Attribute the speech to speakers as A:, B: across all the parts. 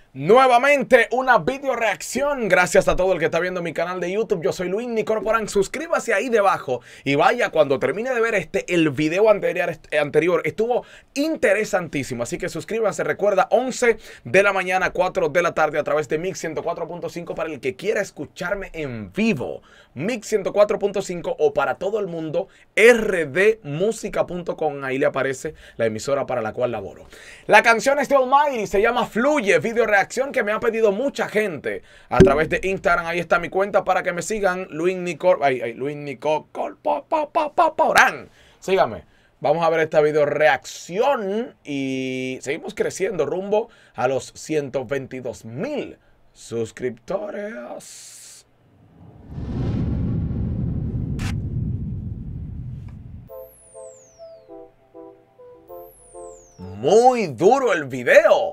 A: Nuevamente una video reacción. Gracias a todo el que está viendo mi canal de YouTube. Yo soy Luis Corporán. Suscríbase ahí debajo y vaya cuando termine de ver el video anterior estuvo interesantísimo. Así que suscríbanse. Recuerda, 11 de la mañana, 4 de la tarde a través de Mix 104.5 para el que quiera escucharme en vivo. Mix 104.5 o para todo el mundo rdmusica.com. Ahí le aparece la emisora para la cual laboro. La canción es de Almighty, se llama Fluye, video reacción que me ha pedido mucha gente a través de Instagram. Ahí está mi cuenta para que me sigan, Luis Corporán. Síganme. Vamos a ver esta video reacción y seguimos creciendo rumbo a los 122,000 suscriptores. Muy duro el video.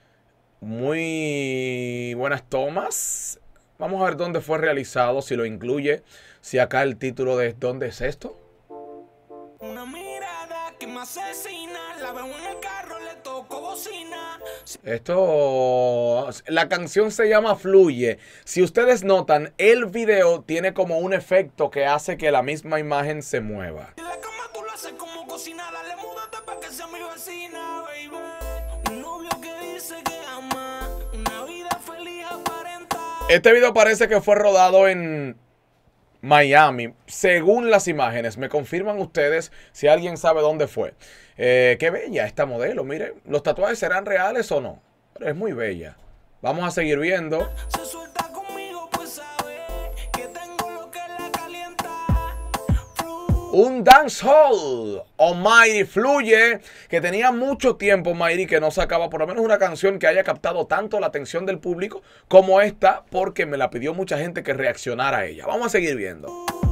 A: Muy buenas tomas. Vamos a ver dónde fue realizado, si lo incluye, si acá el título de ¿dónde es esto?
B: Una mirada que me asesina, la veo en el carro, le toco bocina.
A: Esto, la canción se llama Fluye. Si ustedes notan, el video tiene como un efecto que hace que la misma imagen se mueva.
B: En la cama tú lo haces como cocinada, le múdate para que sea mi vecina, baby. Un novio que dice que ama, una vida feliz aparenta.
A: Este video parece que fue rodado en Miami, según las imágenes. Me confirman ustedes si alguien sabe dónde fue. Qué bella esta modelo, miren. ¿Los tatuajes serán reales o no? Pero es muy bella. Vamos a seguir viendo.
B: Se suelta conmigo, pues sabe que tengo lo que la calienta.
A: Un dancehall, Almighty, Fluye, que tenía mucho tiempo Almighty que no sacaba por lo menos una canción que haya captado tanto la atención del público como esta, porque me la pidió mucha gente que reaccionara a ella. Vamos a seguir viendo.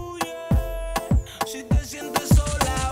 B: Si te sientes sola,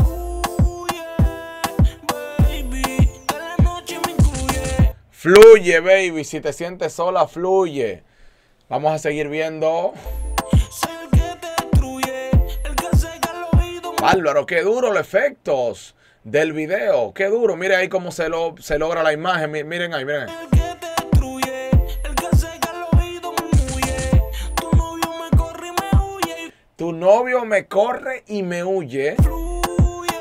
B: baby, que la noche me incluye.
A: Fluye, baby, si te sientes sola, fluye. Vamos a seguir viendo.
B: Soy el que te destruye, el que seca el oído.
A: Bárbaro, qué duro los efectos del video. Qué duro, mire ahí cómo se logra la imagen. Miren ahí, miren.
B: El que te destruye, el que seca el oído murmure. Tu novio me corre y me huye.
A: Tu novio me corre y me huye.
B: Fluye.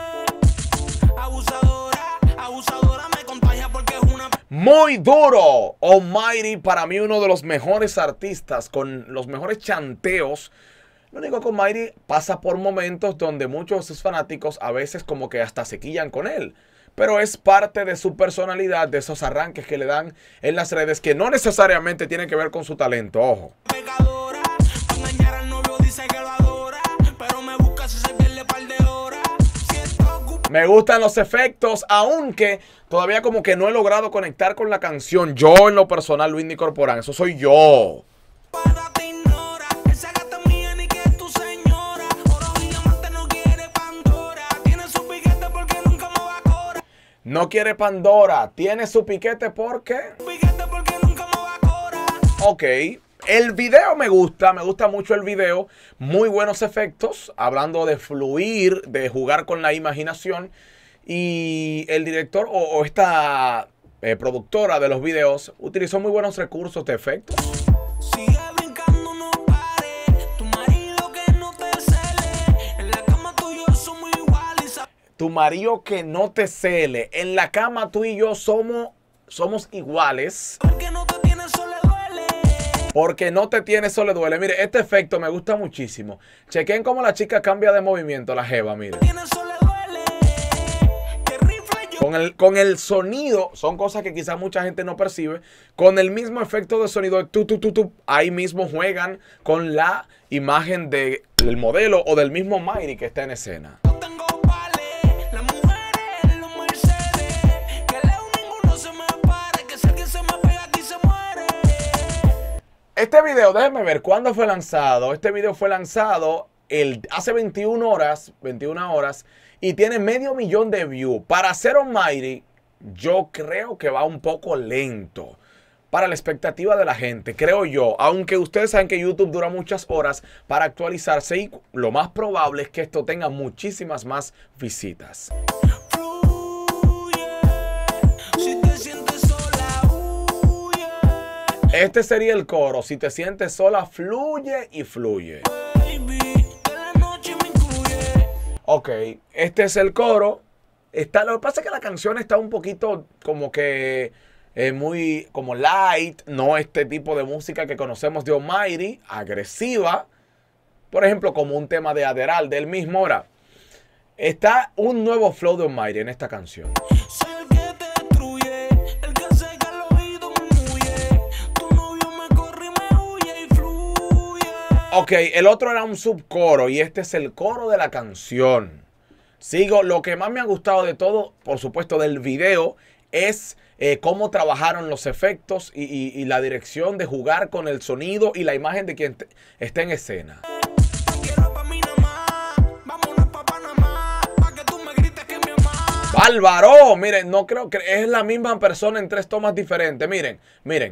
B: Abusadora, abusadora me contagia porque es una.
A: Muy duro. Almighty, para mí uno de los mejores artistas con los mejores chanteos. Lo único que Almighty pasa por momentos donde muchos de sus fanáticos a veces como que hasta se quillan con él. Pero es parte de su personalidad, de esos arranques que le dan en las redes que no necesariamente tienen que ver con su talento, ojo.
B: Pecadora, pa' engañar al novio dice que lo adora, pero me busca si se pierde par de horas. Si está ocupado.
A: Me gustan los efectos, aunque todavía como que no he logrado conectar con la canción. Yo en lo personal, Luis Corporán, eso soy yo.
B: Te ignora, esa gata mía ni que es tu señora. Oro y diamante no quiere Pandora. Tiene su piquete porque nunca me va a cobrar.
A: No quiere Pandora, tiene su piquete porque...
B: Piquete porque nunca me va a cobrar.
A: Ok, el video me gusta mucho el video. Muy buenos efectos, hablando de fluir, de jugar con la imaginación. Y el director o esta productora de los videos utilizó muy buenos recursos de efectos.
B: Sigue brincando, no pare. Tu marido que no te cele. En la cama tú y yo somos iguales.
A: Tu marido que no te cele. En la cama tú y yo somos iguales.
B: Porque no te tiene, eso le duele.
A: Porque no te tiene, eso le duele. Mire, este efecto me gusta muchísimo. Chequen cómo la chica cambia de movimiento, la jeva, mire.
B: Tiene, eso le duele. Que rifle yo.
A: Con el sonido, son cosas que quizás mucha gente no percibe. Con el mismo efecto de sonido de tu, ahí mismo juegan con la imagen del modelo o del mismo Almighty que está en escena.
B: No tengo pales, las mujeres, los Mercedes. Que leo ninguno se me pare. Que si alguien se me pega aquí se muere.
A: Este video, déjenme ver cuándo fue lanzado. Este video fue lanzado hace 21 horas y tiene 500,000 de views. Para ser Almighty, yo creo que va un poco lento para la expectativa de la gente, creo yo. Aunque ustedes saben que YouTube dura muchas horas para actualizarse y lo más probable es que esto tenga muchísimas más visitas.
B: Si te sientes sola, huye.
A: Este sería el coro. Si te sientes sola, fluye y fluye.
B: Baby, que la noche me incluye.
A: Ok, este es el coro. Lo que pasa es que la canción está un poquito como que muy como light, no este tipo de música que conocemos de Almighty, agresiva. Por ejemplo, como un tema de Adderall del mismo. Ahora, está un nuevo flow de Almighty en esta canción.
B: Soy el que te destruye, el que seca el oído murmulle. Tu novio me corre y me huye y fluye.
A: Ok, el otro era un subcoro y este es el coro de la canción. Sigo, lo que más me ha gustado de todo, por supuesto, del video es cómo trabajaron los efectos y la dirección de jugar con el sonido y la imagen de quien está en escena.
B: Quiero pa' mí nada más, vámonos pa' Panamá, pa' que tú me grites que mi mamá.
A: ¡Bárbaro! Miren, no creo que es la misma persona en 3 tomas diferentes. Miren, miren,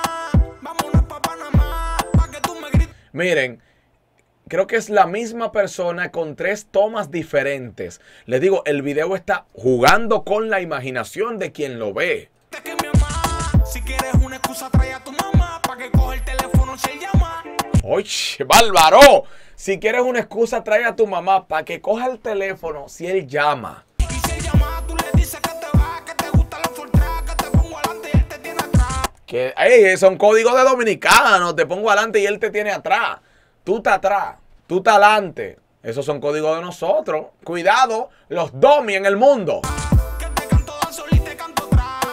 B: Vámonos pa' Panamá, pa' que tú me grites.
A: miren. Creo que es la misma persona con 3 tomas diferentes. Les digo, el video está jugando con la imaginación de quien lo ve.
B: Que mi mamá, si quieres una excusa trae a tu mamá, pa' que coja el teléfono si él llama.
A: ¡Oye, bárbaro! Si quieres una excusa, trae a tu mamá para que coja el teléfono si él llama.
B: Y si él llama, tú le dices que te va, que te gusta la full track, que te pongo adelante y él te tiene atrás.
A: Que, ey, son códigos de dominicano. Te pongo adelante y él te tiene atrás. Tú estás atrás, tú estás adelante. Esos son códigos de nosotros. Cuidado, los domi en el mundo.
B: Que te canto dancehall y te canto trap.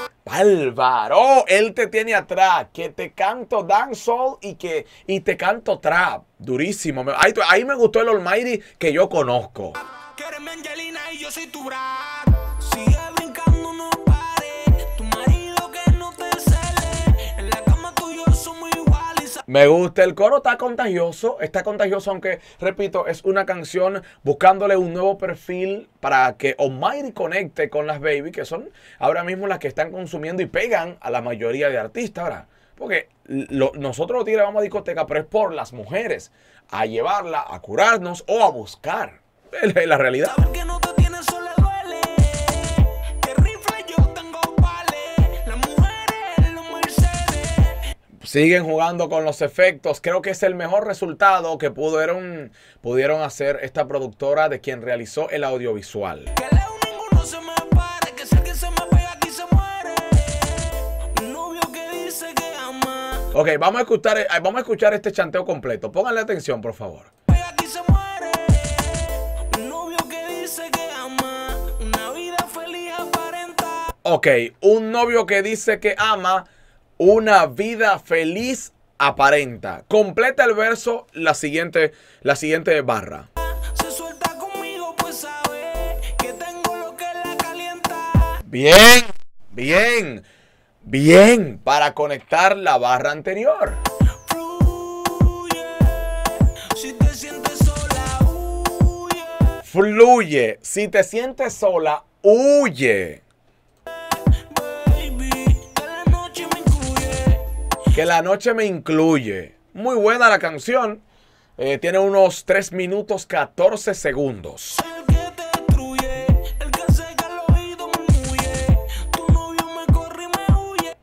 A: Bárbaro, él te tiene atrás. Que te canto dancehall y te canto trap. Durísimo. Ahí me gustó el Almighty que yo conozco.
B: Que eres mi Angelina y yo soy tu Brad. Sigue brincando, no pares. Tu marido que no te cele. En la cama tú y yo somos iguales.
A: Me gusta el coro, está contagioso, aunque, repito, es una canción buscándole un nuevo perfil para que Almighty conecte con las baby, que son ahora mismo las que están consumiendo y pegan a la mayoría de artistas ahora. Porque nosotros los tigres vamos a discoteca, pero es por las mujeres, a llevarla, a curarnos o a buscar. Es la realidad.
B: Saber que no te tienes solo le duele. Que rifle yo tengo pales. Las mujeres, los Mercedes.
A: Siguen jugando con los efectos. Creo que es el mejor resultado que pudieron hacer esta productora de quien realizó el audiovisual.
B: Que leo ninguno se me pare. Que si alguien se me pega aquí se muere. Un novio que dice que ama.
A: Ok, vamos a escuchar este chanteo completo. Pónganle atención, por favor.
B: Pega aquí se muere. Un novio que dice que ama. Una vida feliz aparenta.
A: Ok, un novio que dice que ama, una vida feliz aparenta. Completa el verso la siguiente barra.
B: Se suelta conmigo pues sabe que tengo lo que la calienta.
A: Bien, bien, bien. Para conectar la barra anterior.
B: Fluye, si te sientes sola, huye.
A: Fluye. Si te sientes sola, huye.
B: Baby, que la noche me incluye.
A: Que la noche me incluye. Muy buena la canción. Tiene unos 3 minutos 14 segundos.
B: Soy el que te destruye, el que seca el oído murmulle. Tu novio me corre y me huye.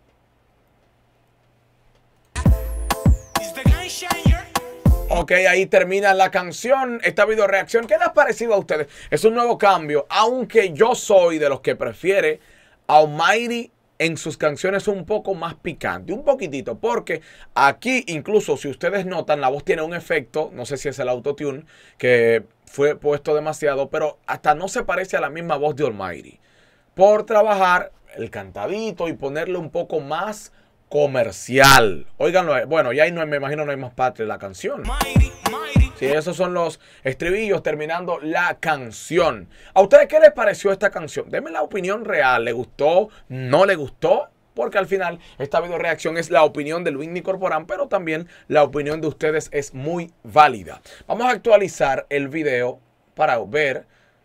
B: It's the game changer.
A: Ok, ahí termina la canción, esta video reacción. ¿Qué les ha parecido a ustedes? Es un nuevo cambio, aunque yo soy de los que prefiere a Almighty en sus canciones un poco más picante, un poquitito, porque aquí incluso si ustedes notan, la voz tiene un efecto, no sé si es el autotune, que fue puesto demasiado, pero hasta no se parece a la misma voz de Almighty. Por trabajar el cantadito y ponerle un poco más comercial. Óiganlo, bueno, ya ahí no, me imagino no hay más parte de la canción.
B: Mighty, mighty.
A: Sí, esos son los estribillos terminando la canción. ¿A ustedes qué les pareció esta canción? Denme la opinión real. ¿Le gustó? ¿No le gustó? Porque al final esta video reacción es la opinión de Luismi Corporán, pero también la opinión de ustedes es muy válida. Vamos a actualizar el video para ver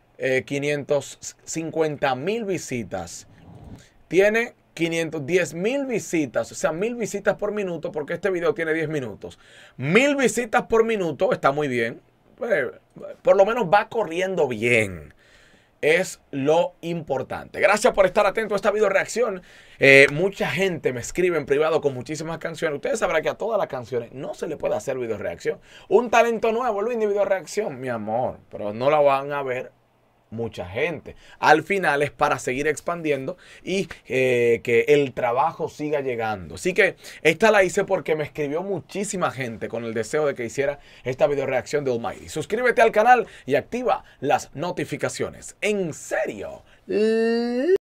A: 550,000 visitas. Tiene 510,000 visitas, o sea, 1000 visitas por minuto, porque este video tiene 10 minutos. 1000 visitas por minuto, está muy bien. Por lo menos va corriendo bien. es lo importante. Gracias por estar atento a esta video reacción. Mucha gente me escribe en privado con muchísimas canciones. Ustedes sabrán que a todas las canciones no se le puede hacer video reacción. Un talento nuevo, Luis, de video reacción, mi amor, pero no la van a ver mucha gente. Al final es para seguir expandiendo y que el trabajo siga llegando. Así que esta la hice porque me escribió muchísima gente con el deseo de que hiciera esta video reacción de Almighty. Suscríbete al canal y activa las notificaciones. En serio.